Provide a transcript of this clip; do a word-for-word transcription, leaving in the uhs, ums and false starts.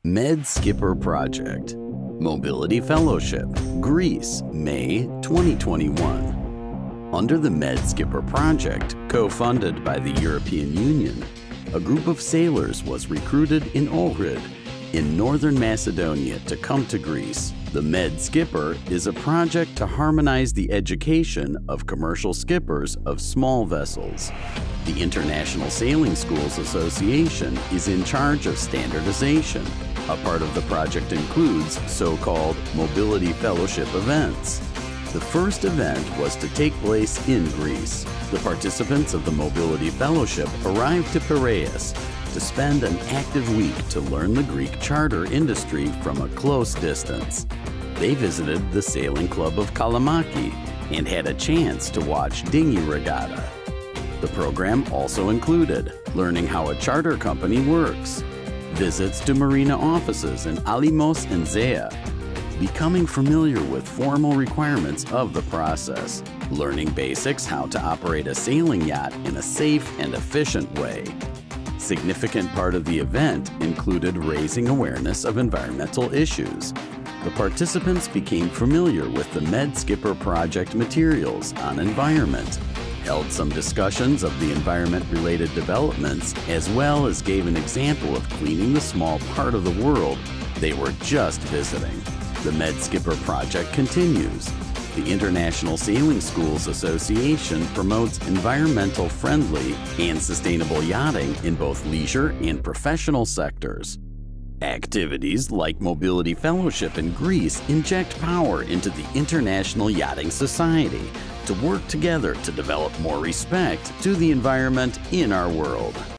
Med Skipper Project, Mobility Fellowship, Greece, May twenty twenty-one. Under the Med Skipper Project, co-funded by the European Union, a group of sailors was recruited in Ohrid, in northern Macedonia, to come to Greece. The Med Skipper is a project to harmonize the education of commercial skippers of small vessels. The International Sailing Schools Association is in charge of standardization. A part of the project includes so-called Mobility Fellowship events. The first event was to take place in Greece. The participants of the Mobility Fellowship arrived to Piraeus to spend an active week to learn the Greek charter industry from a close distance. They visited the Sailing Club of Kalamaki and had a chance to watch dinghy regatta. The program also included learning how a charter company works, visits to marina offices in Alimos and Zea, becoming familiar with formal requirements of the process, learning basics how to operate a sailing yacht in a safe and efficient way. Significant part of the event included raising awareness of environmental issues. The participants became familiar with the Med Skipper Project materials on environment, held some discussions of the environment-related developments, as well as gave an example of cleaning the small part of the world they were just visiting. The Med Skipper Project continues. The International Sailing Schools Association promotes environmental friendly and sustainable yachting in both leisure and professional sectors. Activities like Mobility Fellowship in Greece inject power into the International Yachting Society to work together to develop more respect to the environment in our world.